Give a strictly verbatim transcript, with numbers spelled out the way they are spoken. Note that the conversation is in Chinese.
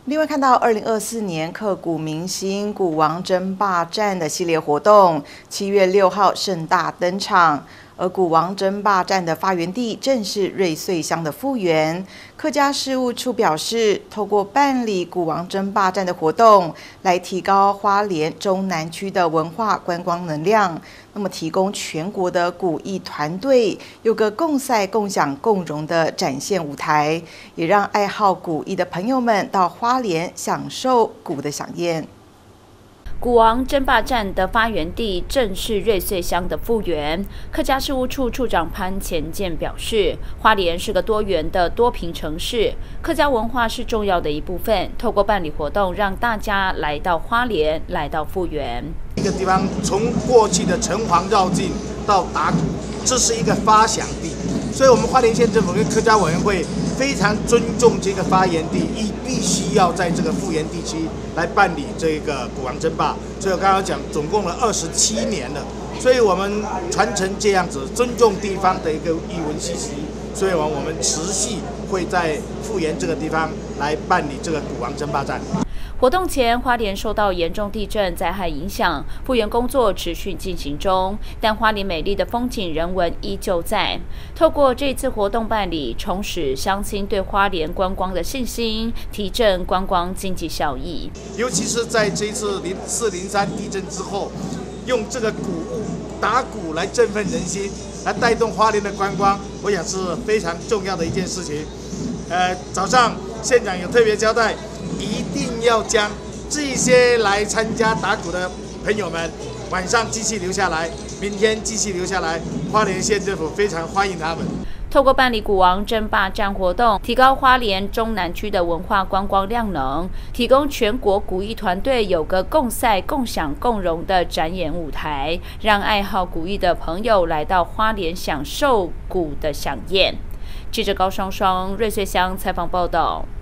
另外，看到二零二四年刻骨铭心股王争霸战的系列活动，七月六号盛大登场。而股王争霸战的发源地正是瑞穗乡的富源。客家事务处表示，透过办理股王争霸战的活动，来提高花莲中南区的文化观光能量。那么，提供全国的股艺团队有个共赛、共享、共荣的展现舞台，也让爱好股艺的朋友们到花莲享受股的飨宴。 股王争霸战的发源地正是瑞穗乡的富源。客家事务处处长潘前健表示，花莲是个多元的多屏城市，客家文化是重要的一部分。透过办理活动，让大家来到花莲，来到富源。 一个地方从过去的城隍绕境到打鼓，这是一个发祥地，所以我们花莲县政府跟客家委员会非常尊重这个发源地，亦必须要在这个富源地区来办理这个股王争霸。所以我刚刚讲，总共了二十七年了，所以我们传承这样子尊重地方的一个艺文气息，所以我们持续会在富源这个地方来办理这个股王争霸战。 活动前，花莲受到严重地震灾害影响，复原工作持续进行中，但花莲美丽的风景人文依旧在。透过这次活动办理，重拾乡亲对花莲观光的信心，提振观光经济效益。 尤其是在这一次零四零三地震之后，用这个鼓舞打鼓来振奋人心，来带动花莲的观光，我想是非常重要的一件事情。呃，早上县长有特别交代，一定要将这些来参加打鼓的朋友们，晚上继续留下来，明天继续留下来。花莲县政府非常欢迎他们。 透过办理股王争霸战活动，提高花莲中南区的文化观光量能，提供全国股艺团队有个共赛、共享、共荣的展演舞台，让爱好股艺的朋友来到花莲享受股的飨宴。记者高双双瑞穗乡采访报道。